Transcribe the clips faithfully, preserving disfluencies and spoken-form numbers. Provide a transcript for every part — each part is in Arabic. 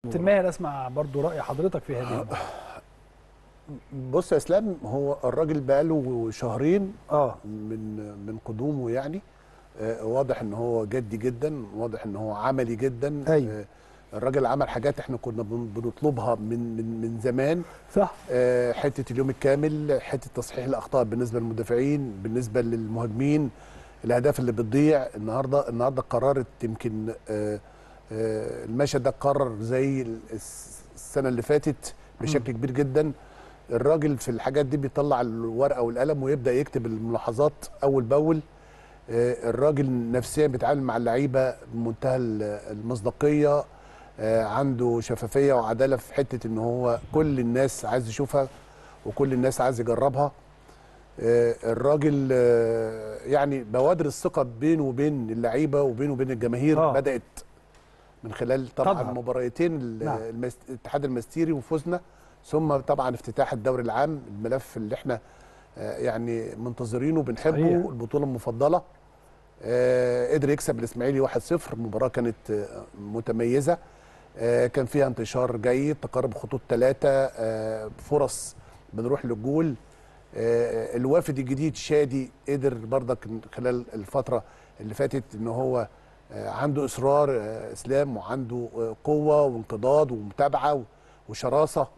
ماهر، اسمع برضو راي حضرتك في هذه المباراه. بص يا اسلام، هو الراجل بقاله شهرين اه من من قدومه يعني. آه واضح ان هو جدي جدا، واضح ان هو عملي جدا. ايوه آه الراجل عمل حاجات احنا كنا بن- بنطلبها من من من زمان. صح. آه حته اليوم الكامل، حته تصحيح الاخطاء بالنسبه للمدافعين، بالنسبه للمهاجمين، الاهداف اللي بتضيع. النهارده النهارده قررت يمكن آه آه المشهد ده اتكرر زي الس- السنه اللي فاتت بشكل كبير جدا. الراجل في الحاجات دي بيطلع الورقه والقلم ويبدا يكتب الملاحظات اول باول. آه، الراجل نفسيا بيتعامل مع اللعيبه بمنتهى ال- المصداقيه. آه، عنده شفافيه وعداله في حته ان هو كل الناس عايز يشوفها وكل الناس عايز يجربها. آه، الراجل آه، يعني بوادر الثقه بينه وبين اللعيبه وبينه وبين الجماهير اه بدات من خلال طبعا تظهر. مباراتين ال- نعم. المس- الاتحاد المستيري وفوزنا، ثم طبعا افتتاح الدوري العام، الملف اللي احنا آه، يعني منتظرينه وبنحبه، صحيح. البطوله المفضله. آه، قدر يكسب الاسماعيلي واحد صفر، مباراه كانت آه، متميزه. آه، كان فيها انتشار جيد، تقارب خطوط ثلاثه، فرص بنروح للجول. آه، الوافد الجديد شادي قدر برضك خلال الفتره اللي فاتت ان هو آه، عنده اصرار آه، اسلام، وعنده آه، قوه وانقضاض ومتابعه وشراسه.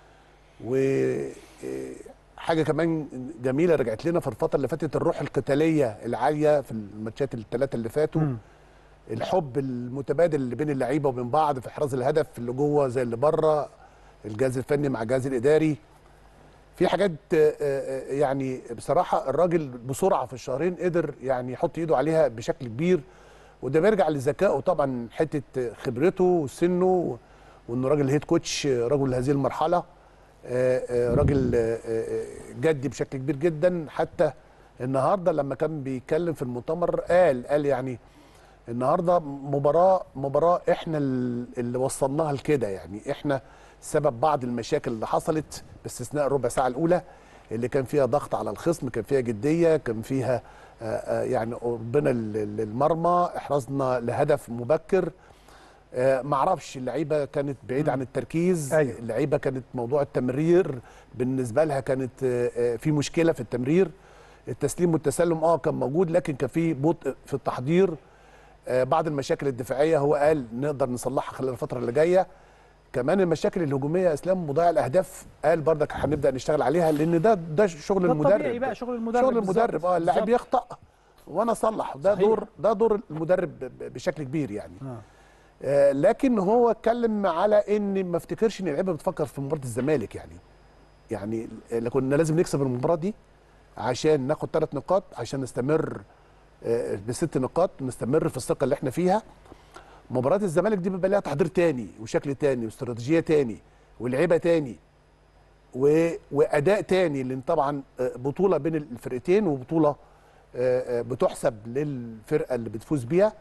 وحاجه كمان جميله رجعت لنا في الفتره اللي فاتت، الروح القتاليه العاليه في الماتشات الثلاثه اللي فاتوا. مم. الحب المتبادل اللي بين اللعيبه وبين بعض في احراز الهدف اللي جوه زي اللي بره، الجهاز الفني مع الجهاز الاداري. في حاجات آه، آه، يعني بصراحه الراجل بسرعه في الشهرين قدر يعني يحط ايده عليها بشكل كبير، وده بيرجع لذكائه طبعا، حته خبرته وسنه، وانه راجل هيد كوتش، رجل هذه المرحله. آه، آه، راجل آه، آه، جدي بشكل كبير جدا. حتى النهارده لما كان بيتكلم في المؤتمر قال قال يعني النهارده مباراه مباراه احنا اللي وصلناها لكده، يعني احنا سبب بعض المشاكل اللي حصلت باستثناء الربع ساعه الاولى اللي كان فيها ضغط على الخصم، كان فيها جديه، كان فيها آه، آه، يعني قربنا للمرمى، احرزنا لهدف مبكر. آه، معرفش اللعيبه كانت بعيده عن التركيز. أيوه. اللعيبه كانت موضوع التمرير بالنسبه لها كانت آه، آه، في مشكله في التمرير. التسليم والتسلم اه كان موجود، لكن كان في بطء في التحضير. آه، بعض المشاكل الدفاعيه هو قال نقدر نصلحها خلال الفتره اللي جايه. كمان المشاكل الهجوميه يا اسلام، مضيع الاهداف، قال برضك هنبدا نشتغل عليها، لان ده ده شغل ده الطبيعي المدرب. بقى، شغل المدرب. شغل المدرب. بالظبط. اه اللاعب بالظبط. يخطأ وانا اصلح، ده صحيح. دور ده دور المدرب ب- ب- بشكل كبير يعني. آه. آه، لكن هو اتكلم على ان ما افتكرش ان اللعيبه بتفكر في مباراه الزمالك يعني. يعني كنا لازم نكسب المباراه دي عشان ناخد ثلاث نقاط، عشان نستمر آه، بست نقاط، نستمر في الثقه اللي احنا فيها. مباراه الزمالك دي بيبقى لها تحضير تاني وشكل تاني واستراتيجيه تاني ولعيبه تاني و... واداء تاني، لان طبعا آه، بطوله بين الفرقتين، وبطوله آه، آه، بتحسب للفرقه اللي بتفوز بيها.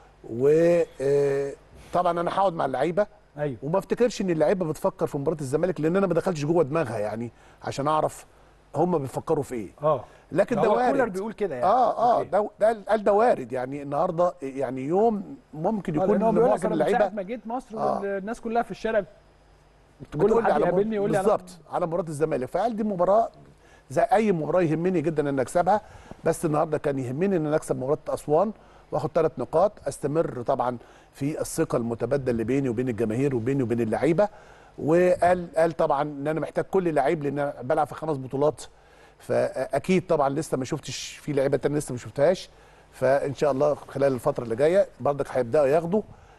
وطبعا انا هقعد مع اللعيبه ايوه. وما افتكرش ان اللعيبه بتفكر في مباراه الزمالك، لان انا ما دخلتش جوه دماغها يعني عشان اعرف هم بيفكروا في ايه. اه لكن ده ده هو كولر وارد. بيقول كده يعني. اه اه أوكي. ده ده قال ده وارد يعني. النهارده يعني يوم ممكن آه، يكون لان هو بيقول لك معظم انا من ساعه اللعيبه ما جيت مصر آه. والناس كلها في الشارع كل بتقول ما لي حد على مر... يقابلني يقول لي أنا- بالظبط على مباراه الزمالك. فقال دي مباراه زي اي مباراه يهمني جدا ان اكسبها، بس النهارده كان يهمني ان انا اكسب مباراه اسوان واخد ثلاث نقاط، استمر طبعا في الثقه المتبادله اللي بيني وبين الجماهير وبيني وبين اللعيبه. وقال قال طبعا ان انا محتاج كل لعيب، لان انا بلعب في خمس بطولات، فاكيد طبعا لسه ما شفتش في لعيبه تانية لسه ما شفتهاش. فان شاء الله خلال الفتره اللي جايه برضك هيبداوا ياخدوا.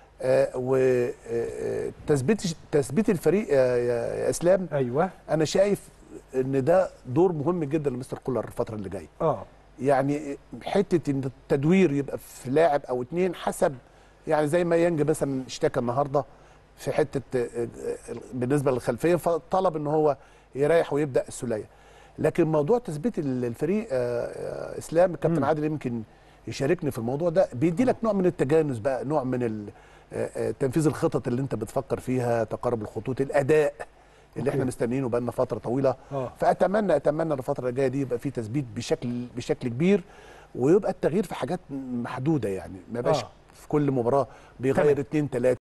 وتثبيت تثبيت الفريق يا يا اسلام. ايوه. انا شايف ان ده دور مهم جدا لمستر كولر الفتره اللي جايه. اه يعني حته ان التدوير يبقى في لاعب او اتنين حسب، يعني زي ما ينج مثلا اشتكى النهارده في حته آه، آه، بالنسبه للخلفيه، فطلب ان هو يريح ويبدا السوليه. لكن موضوع تثبيت الفريق آه، آه، اسلام، الكابتن مم. عادل يمكن يشاركني في الموضوع ده، بيدي لك نوع من التجانس بقى، نوع من ال- آه، آه، تنفيذ الخطط اللي انت بتفكر فيها، تقارب الخطوط، الاداء اللي احنا أوكي. مستنيينه بقالنا فتره طويله. اه فاتمنى اتمنى الفتره الجايه دي يبقى في تثبيت بشكل بشكل كبير، ويبقى التغيير في حاجات محدوده، يعني ما يبقاش آه. في كل مباراه بيغير تمام. اتنين تلاته.